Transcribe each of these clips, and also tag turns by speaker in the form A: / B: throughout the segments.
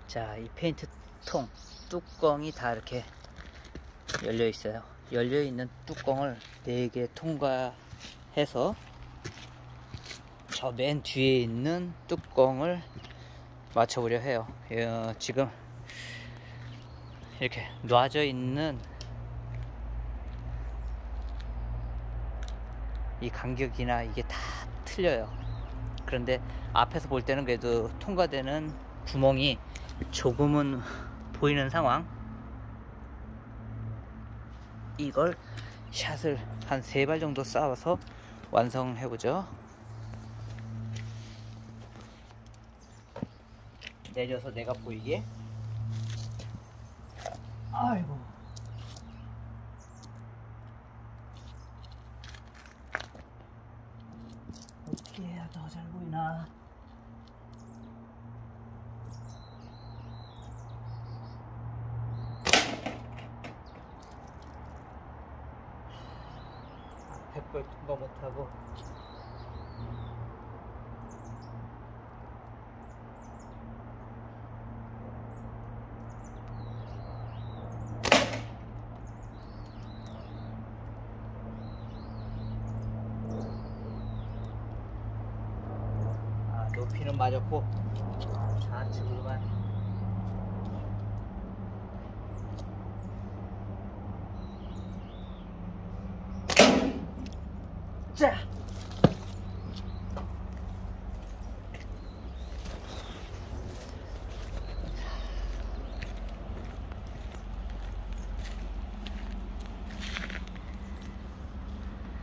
A: 자, 이 페인트 통 뚜껑이 다 이렇게 열려 있어요. 열려 있는 뚜껑을 4개 통과해서 저 맨 뒤에 있는 뚜껑을 맞춰보려 해요. 지금 이렇게 놔져 있는 이 간격이나 이게 다 틀려요. 그런데 앞에서 볼 때는 그래도 통과되는 구멍이 조금은 보이는 상황. 이걸 샷을 한 3발 정도 쌓아서 완성해보죠. 내려서 내가 보이게. 아이고, 어떻게 해야 더 잘 보이나. 백벌 통과 못하고. 높이는 맞았고 좌측으로만. 자,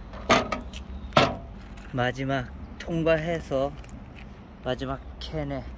A: 마지막 통과해서 마지막 캔에